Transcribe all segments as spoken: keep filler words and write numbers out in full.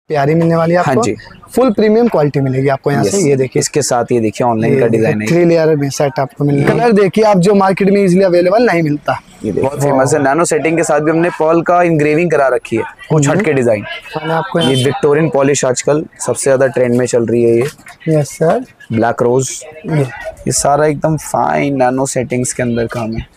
प्यारी मिलने वाली है आपको। हाँ जी, फुल प्रीमियम क्वालिटी मिलेगी आपको यहाँ से। ये देखिए इसके साथ ये देखिए ऑनलाइन का डिजाइन है, थ्री लेयर में सेट आपको मिलेगा। कलर देखिए आप जो मार्केट में इजीली अवेलेबल नहीं मिलता। ये बहुत फेमस है। नैनो सेटिंग के साथ भी हमने पर्ल का इंग्रेविंग करा रखी है, कुछ हटके डिजाइन। आपको ये विक्टोरियन पॉलिश आजकल सबसे ज्यादा ट्रेंड में चल रही है। ये यस सर, ब्लैक रोज, ये सारा एकदम फाइन नैनो सेटिंग्स के अंदर काम है।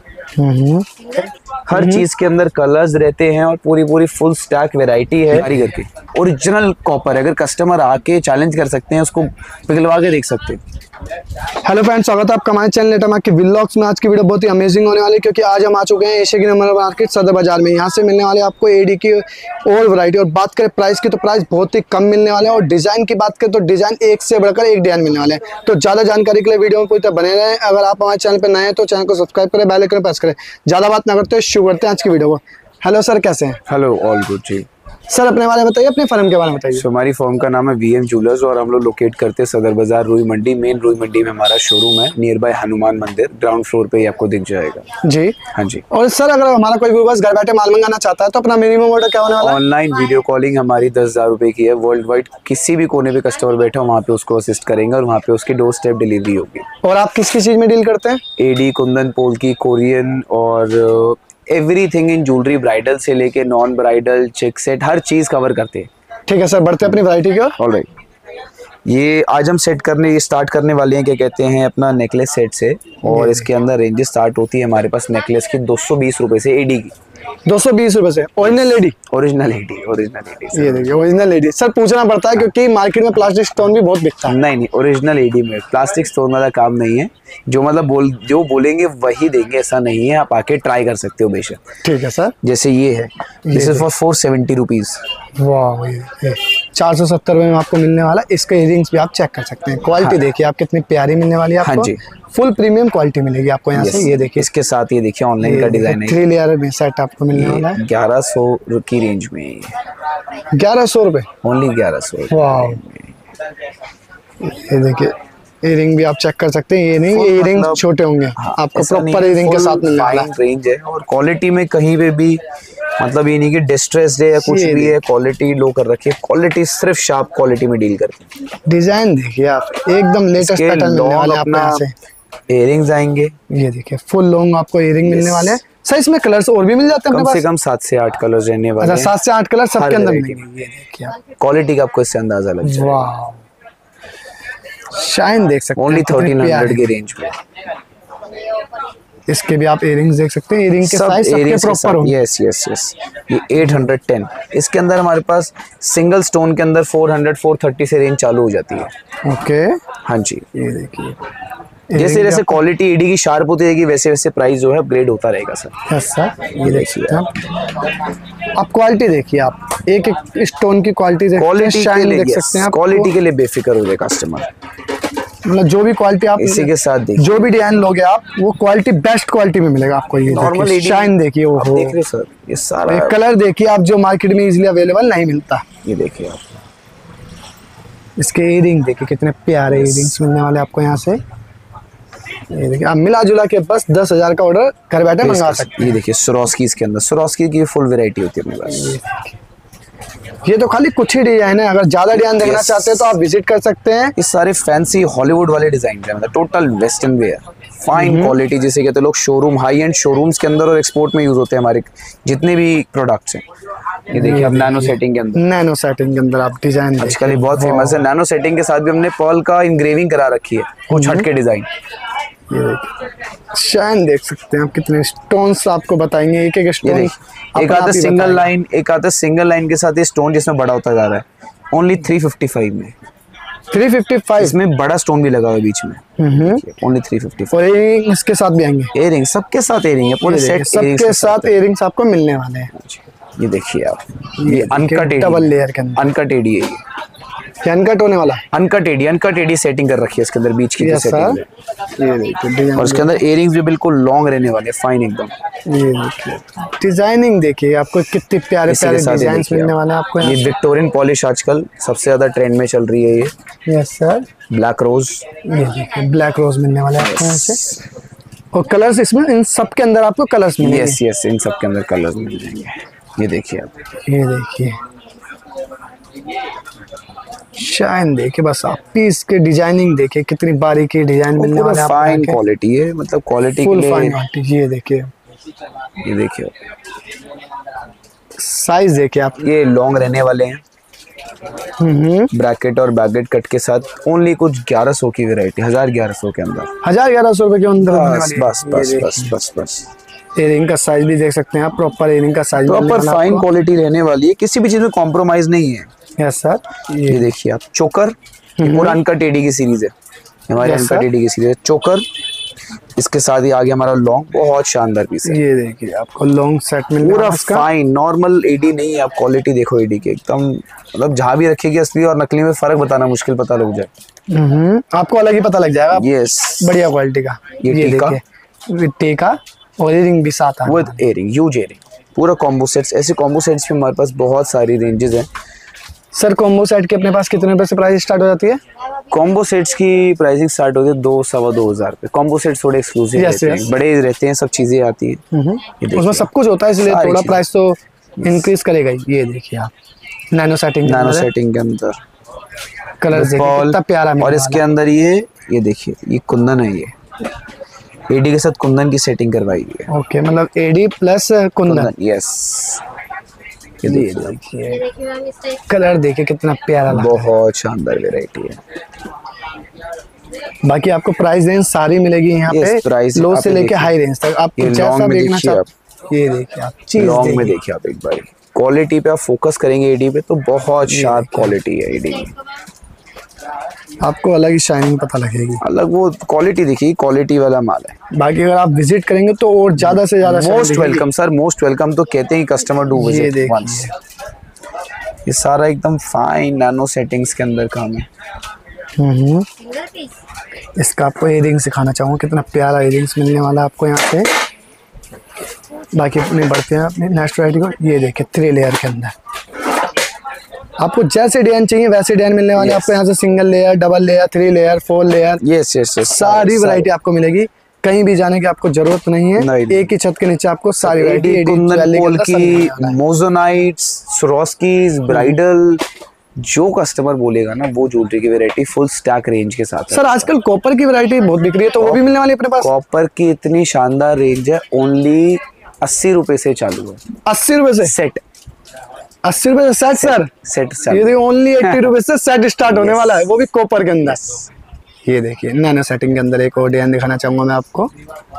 हर चीज के अंदर कलर्स रहते हैं और पूरी पूरी फुल स्टैक वैरायटी है कारीगर की। ओरिजिनल कॉपर, अगर कस्टमर आके चैलेंज कर सकते हैं, उसको पिघलवा के देख सकते हैं। हेलो फ्रेंड्स, स्वागत है आपका हमारे चैनल नेटवर्क के व्लॉग्स में। आज की वीडियो बहुत ही अमेजिंग होने वाली है, क्योंकि आज हम आ चुके हैं एशिया की नंबर मार्केट सदर बाजार में। यहाँ से मिलने वाले आपको एडी की और वैरायटी। और बात करें प्राइस की, तो प्राइस बहुत ही कम मिलने वाले हैं। और डिजाइन की बात करें तो डिजाइन एक से बढ़कर एक डिजाइन मिलने वाले हैं। तो ज्यादा जानकारी के लिए वीडियो में पूरी तरह बने रहें। अगर आप हमारे चैनल पर नए हैं तो चैनल को सब्सक्राइब करें, बेल आइकन प्रेस करें। ज्यादा बात ना करते हुए शुरू करते हैं आज की वीडियो को। हेलो सर, कैसे हैं? हेलो, ऑल गुड जी। सर अपने बारे में बताइए, अपने फर्म के बारे में बताइए। so, हमारी फर्म का नाम है वीएम ज्वेलर्स और हम लोग लोकेट करते हैं सदर बाजार रुई मंडी। मेन रुई मंडी में हमारा शोरूम है, नियर बाय हनुमान मंदिर। ग्राउंड फ्लोर पे ही आपको दिख जाएगा जी। हाँ जी। और सर अगर हमारा कोई व्यूअर्स घर बैठे माल मंगाना चाहता है तो अपना मिनिमम ऑर्डर क्या होने वाला है? ऑनलाइन वीडियो कॉलिंग हमारी दस हजार रुपए की है। वर्ल्ड वाइड किसी भी कोने पे कस्टमर बैठा हो, वहाँ पे उसको असिस्ट करेंगे और वहाँ पे उसकी डोर स्टेप डिलीवरी होगी। और आप किस किस चीज में डील करते हैं? एडी, कुंदन, पोल्की, कोरियन और एवरीथिंग इन ज्वेलरी, ब्राइडल से लेके नॉन ब्राइडल, चेक सेट, हर चीज कवर करते हैं। ठीक है सर, बढ़ते हैं अपनी वैरायटी की ओर। ऑलराइट, ये आज हम सेट करने ये स्टार्ट करने वाले हैं, क्या कहते हैं, अपना नेकलेस सेट से। और इसके अंदर रेंजेस स्टार्ट होती है हमारे पास नेकलेस की दो सौ बीस रुपए से, एडी की दो सौ बीस रुपए से। Original AD, original AD, original AD. ये देखिए ओरिजिनल एडी। सर पूछना पड़ता है क्योंकि मार्केट में प्लास्टिक स्टोन भी बहुत बिकता है। नहीं नहीं, ओरिजिनल एडी में प्लास्टिक स्टोन वाला काम नहीं है। जो मतलब बोल जो बोलेंगे वही देंगे, ऐसा नहीं है। आप आके ट्राई कर सकते हो बेशक। ठीक है सर। जैसे ये है, this is for four seventy rupees. वाह, ये चार सौ सत्तर रुपए में आपको मिलने वाला। इसके इयरिंग्स भी आप चेक कर सकते हैं। क्वालिटी हाँ। देखिए आप कितनी प्यारी मिलने वाली है आपको। हाँ जी, फुल प्रीमियम क्वालिटी मिलेगी आपको यहाँ से। ये देखिए इसके साथ ये देखिए ऑनलाइन का डिजाइन है, थ्री लेयर में सेट आपको मिलने वाला है। ग्यारह सौ की रेंज में, ग्यारह सौ रुपए ओनली ग्यारह सौ। वाह, ये देखिए इयरिंग भी आप चेक कर सकते हैं। ये नहीं, ये इयरिंग मतलब, छोटे होंगे। हाँ, आपको प्रॉपर इयरिंग के साथ मिलने वाला रेंज है। और क्वालिटी में कहीं पे भी मतलब ये नहीं कि डिस्ट्रेस्ड है या कुछ भी है, क्वालिटी लो कर रखी है। क्वालिटी सिर्फ शार्प क्वालिटी में डील करते हैं। डिजाइन देखिए आप, एकदम लेटेस्ट पैटर्न मिलने वाले हैं आपको यहाँ से। इयरिंग्स आएंगे, ये देखिए फुल लॉन्ग आपको इयरिंग मिलने वाले हैं। सर इसमें कलर्स और भी मिल जाते हैं कम से कम सात से आठ कलर रहने वाले हैं। सात से आठ कलर सबके अंदर मिलेंगे। ये देखिए क्वालिटी का आपको इससे अंदाजा लग जाएगा। वाह, शाइन देख सकते हैं ओनली थर्टीन हंड्रेड की रेंज में। इसके भी आप इयरिंग्स देख सकते हैं। इयरिंग के साइज सबके प्रॉपर होंगे। Yes yes yes. ये एट हंड्रेड टेन। इसके अंदर हमारे पास सिंगल स्टोन के अंदर फोर हंड्रेड फोर थर्टी से रेंज चालू हो जाती है। ओके हाँ जी। ये देखिए जैसे जैसे क्वालिटी एडी की शार्प होती रहेगी, वैसे वैसे प्राइस जो है अपग्रेड होता रहेगा सर। Yes sir. ये देखिए आप क्वालिटी देखिए, आप एक एक स्टोन की क्वालिटी क्वालिटी शाइन देख सकते हैं। क्वालिटी के लिए बेफिक्र हो जाए कस्टमर। मतलब जो भी क्वालिटी आप इसी के साथ देखिए, जो भी डिजाइन लोगे आप, वो क्वालिटी बेस्ट क्वालिटी में मिलेगा आपको। ये नॉर्मल शाइन देखिए, वो देख रहे सर, ये सारा कलर देखिए आप जो मार्केट में इजीली अवेलेबल नहीं मिलता। ये देखिए आप, इसके इयरिंग देखिए कितने प्यारे इयरिंग्स मिलने वाले आपको यहाँ से। ये देखिए आप मिला जुला के बस दस हजार का ऑर्डर घर बैठे मंगा सकते हैं। ये देखिए स्वरोस्की, इसके अंदर स्वरोस्की की फुल वैरायटी होती है अपने पास। ये तो खाली कुछ ही डिजाइन है, अगर ज्यादा डिजाइन देखना चाहते हैं तो आप विजिट कर सकते हैं। ये सारे फैंसी हॉलीवुड वाले डिजाइन है, मतलब total western wear, fine quality जिसे कहते हैं लोग। शोरूम, हाई एंड शोरूम्स के अंदर और एक्सपोर्ट में यूज होते हैं हमारे जितने भी प्रोडक्ट्स हैं। ये देखिए आप नैनो सेटिंग के अंदर, नैनो सेटिंग के अंदर आप डिजाइन आजकल बहुत फेमस है। नैनो सेटिंग के साथ भी हमने पर्ल का इंग्रेविंग करा रखी है, कुछ हटके डिजाइन। ये देखिए शाइन देख सकते हैं आप, कितने स्टोन्स आपको बताएंगे। एक एक स्टोन, एक आता सिंगल लाइन, एक आता सिंगल लाइन के साथ ये स्टोन जिसमें बड़ा होता जा रहा है। ओनली थ्री फिफ्टी फाइव में, थ्री फिफ्टी फाइव इसमें बड़ा स्टोन भी लगा हुआ है बीच में। Only three fifty five. और इयरिंग इसके साथ भी आएंगे, इयरिंग सबके साथ इयरिंग है, पूरे सेट सबके साथ इयरिंग्स आपको मिलने वाले हैं। ये देखिए आप, ये अनकट डबल लेयर के अंदर अनकट एडी है। ये अनकट होने वाला, uncut AD, uncut AD setting कर रखी है इसके अंदर, बीच की जो सेटिंग है। ये देखिए, और इसके अंदर इयरिंग्स भी बिल्कुल लॉन्ग रहने वाले, फाइन एकदम। ये देखिए डिजाइनिंग देखिए आपको, कितने प्यारे प्यारे डिजाइन्स मिलने वाले हैं आपको। ये विक्टोरियन पॉलिश आजकल सबसे ज्यादा ट्रेंड में चल रही है। ये यस सर। ब्लैक रोज, ये देखिए ब्लैक रोज मिलने वाले हैं आपको यहाँ से। और कलर्स इसमें, इन सब के अंदर आपको कलर्स मिलेंगे। यस यस, इन सब के अंदर कलर्स मिल जाएंगे। ये देखिए आप, ये देखिए शाइन देखिए बस आप पीस के डिजाइनिंग देखिए कितनी बारीकी डिजाइन मिलने वाला है। फाइन क्वालिटी है, मतलब क्वालिटी के फुल लिए फाइन क्वालिटी। ये देखिए, ये देखिए साइज देखिए आप। ये लॉन्ग रहने वाले हैं, हम्म ब्रैकेट और बैगेट कट के साथ। ओनली कुछ ग्यारह सौ की वैरायटी, हजार ग्यारह सौ के अंदर, हजार ग्यारह सौ रुपए के अंदर मिलने बस वाली है। बस बस ये बस बस बस इयरिंग का साइज भी देख सकते हैं आप, प्रॉपर इयरिंग का साइज प्रॉपर फाइन क्वालिटी रहने वाली है, किसी भी चीज में कॉम्प्रोमाइज नहीं है। Yes sir. ये, ये देखिए आप चोकर, पूरा अनकट एडी की सीरीज है हमारे, Yes, अनकट sir. एडी की सीरीज है चोकर। इसके साथ ही आगे हमारा लॉन्ग, बहुत शानदार पीस है। ये देखिए आपको लॉन्ग सेट मिल पूरा फाइन नॉर्मल एडी नहीं है, आप क्वालिटी देखो एडी की एकदम, मतलब जहाँ भी रखेगी असली और नकली में फर्क बताना मुश्किल पता लग जाए। हम्म आपको अलग ही पता लग जाएगा। यस, बढ़िया क्वालिटी का। ये टीका। देखिए टीका और इयरिंग भी साथ है विद एयरिंग, ह्यूज एयरिंग, पूरा कॉम्बो सेट्स। ऐसे कॉम्बो सेट्स में हमारे पास बहुत सारी रेंजेस हैं। सर कॉम्बो सेट के अपने पास कितने रुपए से प्राइस स्टार्ट हो जाती है? कॉम्बो सेट्स की प्राइसिंग स्टार्ट होती है दो सवा दो हजार पे। कॉम्बो सेट्स थोड़े एक्सक्लूसिव Yes, रहते yes. हैं, बड़े रहते हैं, सब चीजें आती है। ये देखिए, उसमें सब कुछ होता है इसलिए सारी थोड़ा चीजें। प्राइस तो इंक्रीज करेगा ही। ये देखिए आप नैनो सेटिंग नैनो सेटिंग के अंदर कलर देखिए बॉल, कितना प्यारा मिलने और इसके अंदर ये ये देखिए ये कुंदन है, ये एडी के साथ कुंदन की सेटिंग करवाई हुई है। ओके, मतलब AD plus kundan. Kundan, yes. ये ये देखिए देखिए कलर देखिए कितना प्यारा लग रहा बहुत शानदार वेराइटी है। है। बाकी आपको प्राइस रेंज सारी मिलेगी यहाँ Yes, पे, price लो आप से ये लेके देखिए। हाई रेंज तक। आप ये जैसा long में देखना देखिए चाहते ये देखिए आप चीज लॉन्ग में देखिए। देखिए आप एक बार, क्वालिटी पे आप फोकस करेंगे एडी पे तो बहुत शार्प क्वालिटी है एडी की। आपको अलग ही शाइनिंग पता लगेगी। अलग वो क्वालिटी देखिए, क्वालिटी वाला माल है। बाकी अगर आप विजिट करेंगे तो और ज्यादा से ज्यादा shine मोस्ट दिखेगी। वेलकम सर, मोस्ट वेलकम तो कहते हैं कस्टमर डू ये विजिट देखिए। वंस। ये सारा एकदम फाइन नैनो सेटिंग्स के अंदर काम है। हम्म इसका आपको इयरिंग्स दिखाना चाहूँगा, कितना प्यारा इयरिंग्स मिलने वाला है आपको यहाँ पे। बाकी अपने बढ़ते हैं अपने नेक्स्ट वैरायटी को। ये देखिए थ्री लेयर के अंदर आपको जैसे डिजाइन चाहिए वैसे डिजाइन मिलने वाले। Yes. आपको यहाँ से single layer, double layer, three layer, four layer, yes yes yes, सारी वैरायटी आपको मिलेगी। कहीं भी जाने की आपको जरूरत नहीं है। नहीं, नहीं। एक ही छत के नीचे आपको सारी एडी, वैरायटी कुंदन पोल की, मोजोनाइट्स, स्वरोस्कीज, ब्राइडल, जो कस्टमर बोलेगा ना वो ज्वेलरी की वैरायटी फुल स्टैक रेंज के साथ है। सर आजकल कॉपर की वैरायटी बहुत बिक रही है, तो वो भी मिलने वाली है अपने पास। कॉपर की इतनी शानदार रेंज है, ओनली अस्सी रुपए से चालू है अस्सी रुपए से सेट। अस्सी रुपए से सेट सर। सेट ये देखिए ओनली एट्टी रुपए से सेट स्टार्ट होने वाला है, वो भी कॉपर के अंदर। ये देखिए नैनो सेटिंग के अंदर एक और डिजाइन दिखाना चाहूंगा मैं आपको।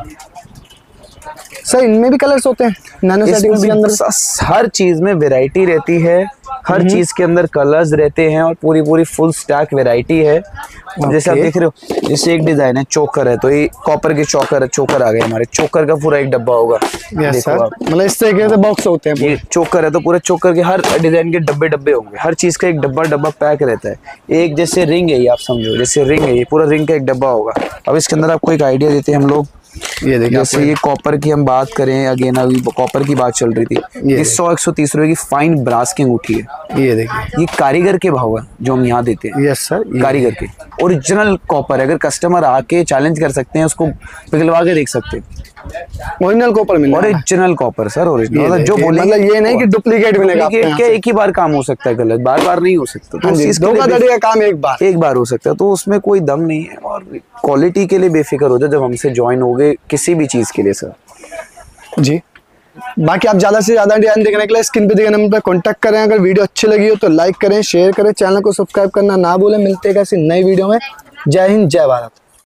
सर इनमें भी कलर्स होते हैं नैनो सेटिंग के अंदर? स- हर चीज में वैरायटी रहती है, हर चीज के अंदर कलर्स रहते हैं और पूरी पूरी फुल स्टैक वैरायटी है। और जैसे आप Okay. देख रहे हो, जैसे एक डिजाइन है चोकर है, तो ये कॉपर के चोकर चोकर आ गए हमारे। चोकर का पूरा एक डब्बा होगा, यस देखो सर, आप। मतलब इस तरीके से बॉक्स होते हैं। ये चोकर है तो पूरे चोकर के हर डिजाइन के डब्बे डब्बे होंगे, हर चीज का एक डब्बा डब्बा पैक रहता है। एक जैसे रिंग है ये, आप समझो जैसे रिंग है, ये पूरा रिंग का एक डब्बा होगा। अब इसके अंदर आपको एक आइडिया देते हैं हम लोग। ये देखिए जैसे ये कॉपर की हम बात करें, अगेन अभी कॉपर की बात चल रही थी, ये सौ एक सौ तीस रुपए की फाइन ब्रास की अंगूठी है। ये देखिए ये कारीगर के भाव है जो हम यहाँ देते हैं, यस सर। कारीगर के ओरिजिनल कॉपर है। अगर कस्टमर आके चैलेंज कर सकते हैं, उसको पिघलवा के देख सकते हैं। ओरिजिनल कॉपर मिल रहा है। ओरिजिनल कॉपर सर, ओरिजिनल मतलब जो देखिए, बोले, मतलब ये नहीं कि डुप्लीकेट मिलेगा आपको डुप्लीकेट यहाँ क्या से। एक ही बार काम हो सकता है, गलत बार बार नहीं हो सकता। तो हाँ उस जी, चीज के लिए धोखाधड़ी का काम एक बार। एक बार हो सकता है, तो उसमें कोई दम नहीं है। और क्वालिटी के लिए बेफिक्र हो जाए जब हमसे ज्वाइन हो गए किसी भी चीज के लिए सर। जी बाकी आप ज्यादा से ज्यादा डिजाइन देखने के लिए स्क्रीन पे दिए नंबर पर कांटेक्ट करें। अगर वीडियो अच्छी लगी हो तो लाइक करें, शेयर करें, चैनल को सब्सक्राइब करना ना भूलें। मिलते हैं किसी नई वीडियो में। जय हिंद, जय भारत।